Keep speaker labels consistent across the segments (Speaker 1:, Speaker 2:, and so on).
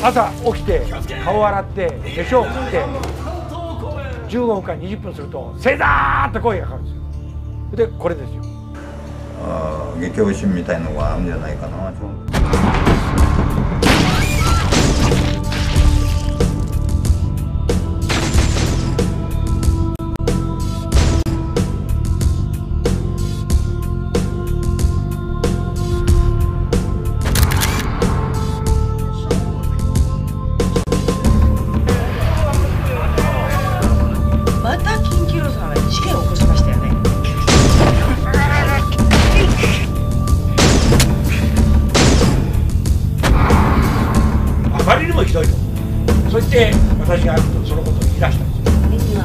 Speaker 1: 朝起きて顔洗って化粧して15分から20分するとセザーって声がかかるんですよ。でこれですよ。
Speaker 2: 激推しみたいのがあるんじゃないかな。
Speaker 3: また金城さんは事件を起こしましたよね。
Speaker 1: あまりにもひどいと。そして私がそのことを言い出したんですよ。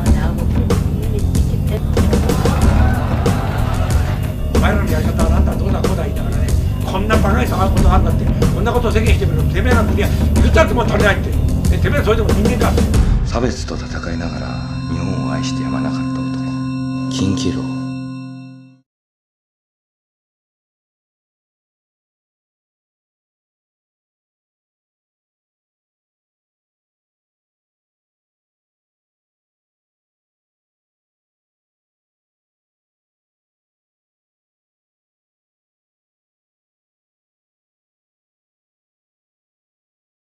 Speaker 1: お前らのやり方はなんだどうだこうだ言いながらね、こんなバカに騒ぐことあるんだって、こんなことを世間してみるとてめえなんていや言ったっても足りないって、てめえはそれでも人間か。
Speaker 4: 差別と戦いながら日本を愛してやまなかった男、金城郎。